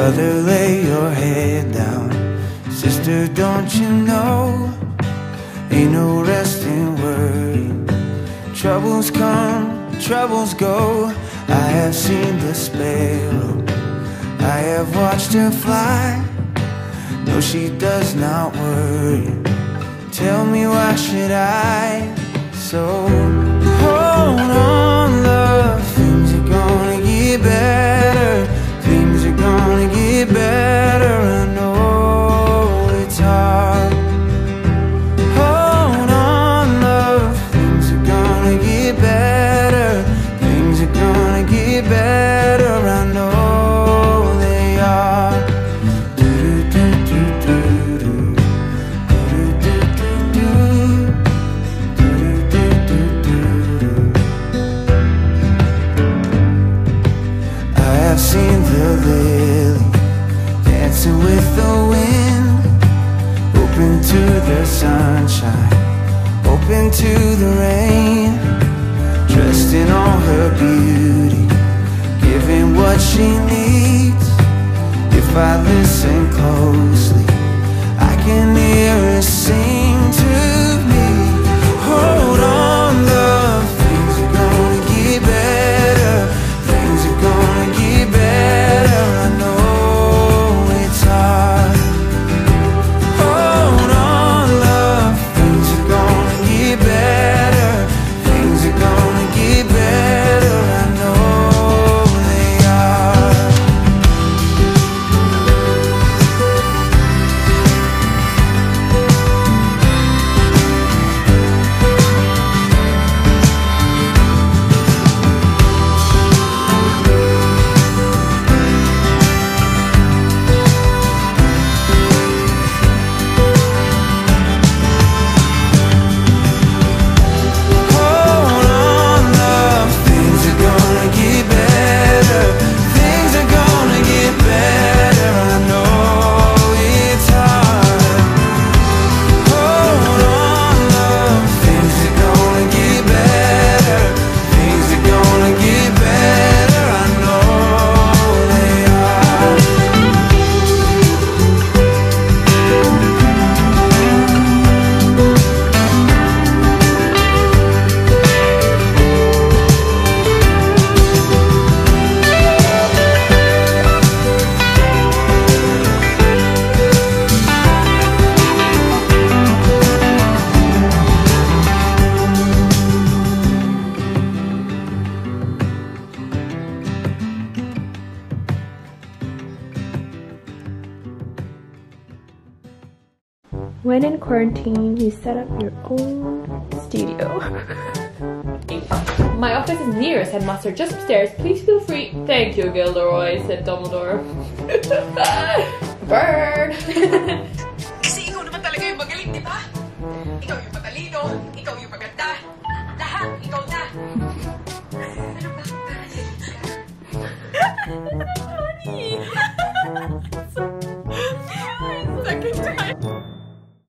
Brother, lay your head down. Sister, don't you know, ain't no rest in worry. Troubles come, troubles go. I have seen the sparrow, I have watched her fly. No, she does not worry. Tell me, why should I? So hold on, love. Things are gonna get better. Things are gonna get better. I know it's hard. Hold on, love. Things are gonna get better. Things are gonna get better. I know they are. I've seen the lily dancing with the wind, open to the sunshine, open to the rain, dressed in all her beauty, giving what she needs. If I listen closely, I can hear her sing to me. Hold on, love. Things are gonna get better. Things are gonna get better. I know it's hard. Hold on, love. Things are gonna get better. Things are gonna get better. I know they are. When in quarantine, you set up your own studio. My office is near, said Master, just upstairs. Please feel free. Thank you, Gilderoy, said Dumbledore. Bird!